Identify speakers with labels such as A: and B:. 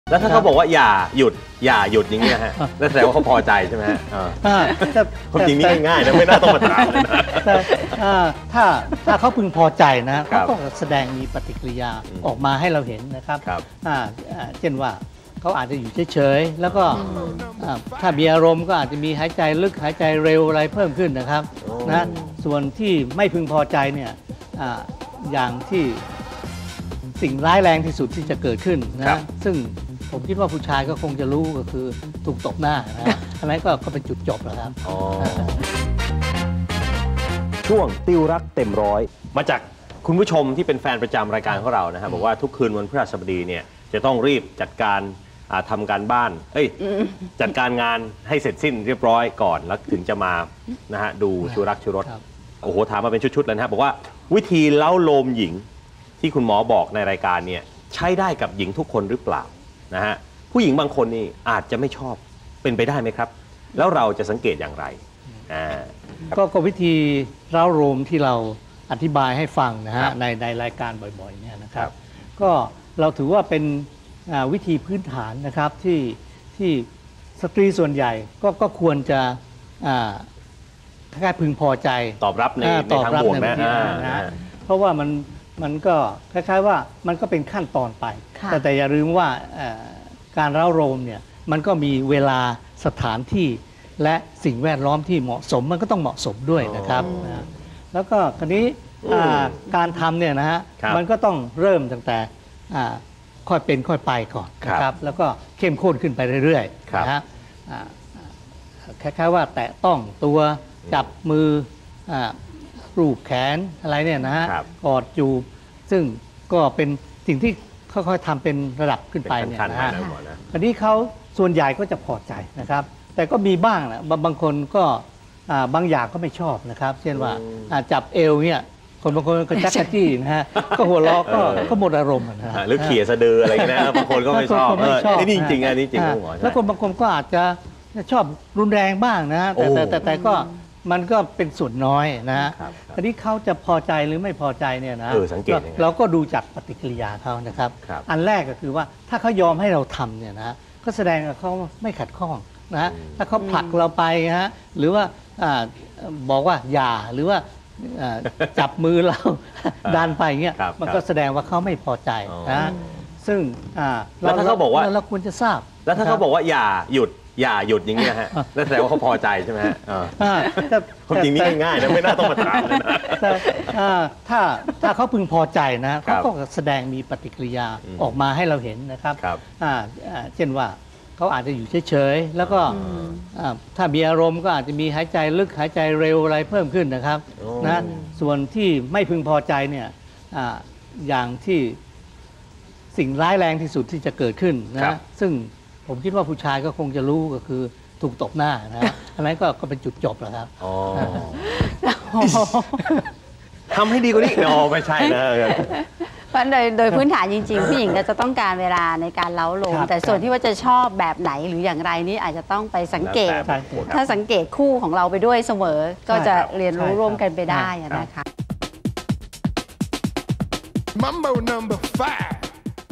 A: แล้วถ้าเขาบอกว่าอย่าหยุดอย่างเงี้ยฮะนั่นแสดงว่าเขาพอใจใช่ไหมฮะความจริงนี่ง่ายๆนะไม่น่าต้องมาถามเลยนะ
B: ถ้าเขาพึงพอใจนะเขาก็แสดงมีปฏิกิริยาออกมาให้เราเห็นนะครับเช่นว่าเขาอาจจะอยู่เฉยๆแล้วก็ถ้ามีอารมณ์ก็อาจจะมีหายใจลึกหายใจเร็วอะไรเพิ่มขึ้นนะครับนะส่วนที่ไม่พึงพอใจเนี่ยอย่างที่สิ่งร้ายแรงที่สุดที่จะเกิดขึ้นนะซึ่งผมคิดว่าผู้ชายก็คงจะรู้ก็คือถูกตบหน้านะอันนั้นก็เป็นจุดจบแล้วครับ
A: ช่วงติวรักเต็มร้อยมาจากคุณผู้ชมที่เป็นแฟนประจำรายการของเรานะครับบอกว่าทุกคืนวันพฤหัสบดีเนี่ยจะต้องรีบจัดการทำการบ้านจัดการงานให้เสร็จสิ้นเรียบร้อยก่อนแล้วถึงจะมานะฮะดูชูรักชูรสโอ้โหถามมาเป็นชุดๆเลยนะครับบอกว่าวิธีเล้าโลมหญิงที่คุณหมอบอกในรายการเนี่ยใช้ได้กับหญิงทุกคนหรือเปล่านะฮะผู้หญิงบางคนนี่อาจจะไม่ชอบเป็นไปได้ไหมครับแล้วเราจะสังเกตอย่างไร
B: ก็วิธีเล้าโลมที่เราอธิบายให้ฟังนะฮะในรายการบ่อยๆเนี่ยนะครับก็เราถือว่าเป็นวิธีพื้นฐานนะครับที่สตรีส่วนใหญ่ก็ควรจะแค่พึงพอใจ
A: ตอบรับในทางบวกนะ
B: เพราะว่ามันก็คล้ายๆว่ามันก็เป็นขั้นตอนไปแต่อย่าลืมว่าการเล้าโลมเนี่ยมันก็มีเวลาสถานที่และสิ่งแวดล้อมที่เหมาะสมมันก็ต้องเหมาะสมด้วยนะครับแล้วก็คราวนี้การทำเนี่ยนะฮะมันก็ต้องเริ่มตั้งแต่ค่อยเป็นค่อยไปก่อนนะครับแล้วก็เข้มข้นขึ้นไปเรื่อยๆนะฮะคล้ายๆว่าแตะต้องตัวจับมือรูปแขนอะไรเนี่ยนะฮะกอดจูบซึ่งก็เป็นสิ่งที่ค่อยๆทำเป็นระดับขึ้นไปเนี่ยนะฮะคราวนี้เขาส่วนใหญ่ก็จะพอใจนะครับแต่ก็มีบ้างนะบางคนก็บางอย่างก็ไม่ชอบนะครับเช่นว่าจับเอวเนี่ยคนบางคนก็จักรจี้นะฮะก็หัวเราะก็หมดอารมณ์นะฮะ
A: หรือเขี่ยสะดืออะไรนะบางคนก็ไม่ชอบนี่จริงๆอันนี้จริง
B: แล้วคนบางคนก็อาจจะชอบรุนแรงบ้างนะแต่ก็มันก็เป็นส่วนน้อยนะฮะคราวนี้เขาจะพอใจหรือไม่พอใจเนี่ยนะเราก็ดูจากปฏิกิริยาเขานะครับอันแรกก็คือว่าถ้าเขายอมให้เราทำเนี่ยนะก็แสดงว่าเขาไม่ขัดข้องนะถ้าเขาผลักเราไปฮะหรือว่าบอกว่าอย่าหรือว่าจับมือเราดันไปเงี้ยมันก็แสดงว่าเขาไม่พอใจนะซึ่ง
A: แล้วถ้าเขาบอกว่า
B: เราควรจะทราบ
A: แล้วถ้าเขาบอกว่าอย่าหยุดอย่างเงี้ยฮะนั่นแสดงว่าเขาพอใจใช่ไหมฮะความจริงนี่ง่ายๆนะไม่น่าต้องมาถามเลยนะ
B: ถ้าเขาพึงพอใจนะเขาก็แสดงมีปฏิกิริยาออกมาให้เราเห็นนะครับเช่นว่าเขาอาจจะอยู่เฉยๆแล้วก็ถ้ามีอารมณ์ก็อาจจะมีหายใจลึกหายใจเร็วอะไรเพิ่มขึ้นนะครับนะส่วนที่ไม่พึงพอใจเนี่ยอย่างที่สิ่งร้ายแรงที่สุดที่จะเกิดขึ้นนะซึ่งผมคิดว่าผู้ชายก็คงจะรู้ก็คือถูกตบหน้านะอันนั้นก็เป็นจุดจบแล้วครับ
A: ทำให้ดีกว่านี้ไม่ใช่นะ
C: เพราะโดยพื้นฐานจริงๆผู้หญิงก็จะต้องการเวลาในการเล้าโลมแต่ส่วนที่ว่าจะชอบแบบไหนหรืออย่างไรนี้อาจจะต้องไปสังเกตถ้าสังเกตคู่ของเราไปด้วยเสมอก็จะเรียนรู้ร่วมกันไปได้นะคะ
D: Mambo number 5